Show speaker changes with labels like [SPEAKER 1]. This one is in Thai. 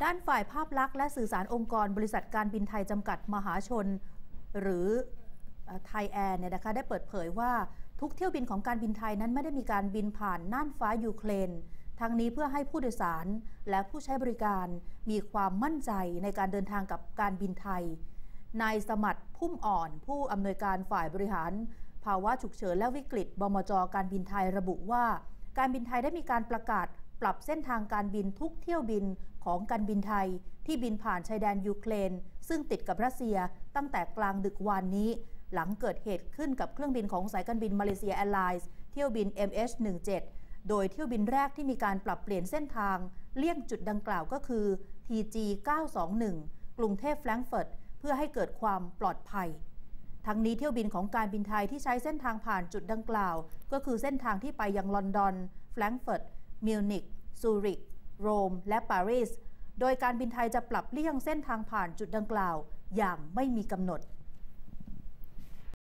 [SPEAKER 1] ด้านฝ่ายภาพลักษณ์และสื่อสารองค์กรบริษัทการบินไทยจำกัดมหาชนหรือไทยแอร์เนี่ยนะคะได้เปิดเผยว่าทุกเที่ยวบินของการบินไทยนั้นไม่ได้มีการบินผ่านน่านฟ้ายูเครนทั้งนี้เพื่อให้ผู้โดยสารและผู้ใช้บริการมีความมั่นใจในการเดินทางกับการบินไทยนายสมัติพุ่มอ่อนผู้อำนวยการฝ่ายบริหารภาวะฉุกเฉินและวิกฤตบมจ.การบินไทยระบุว่าการบินไทยได้มีการประกาศปรับเส้นทางการบินทุกเที่ยวบินของการบินไทยที่บินผ่านชายแดนยูเครนซึ่งติดกับรัสเซียตั้งแต่กลางดึกวานนี้หลังเกิดเหตุขึ้นกับเครื่องบินของสายการบินมาเลเซียแอร์ไลน์เที่ยวบิน MH17 โดยเที่ยวบินแรกที่มีการปรับเปลี่ยนเส้นทางเลี่ยงจุดดังกล่าวก็คือ TG 921 กรุงเทพแฟรงก์เฟิร์ตเพื่อให้เกิดความปลอดภัยทั้งนี้เที่ยวบินของการบินไทยที่ใช้เส้นทางผ่านจุดดังกล่าวก็คือเส้นทางที่ไปยังลอนดอนแฟรงก์เฟิร์ตมิวนิกซูริกโรมและปารีสโดยการบินไทยจะปรับเลี่ยงเส้นทางผ่านจุดดังกล่าวอย่างไม่มีกำหนด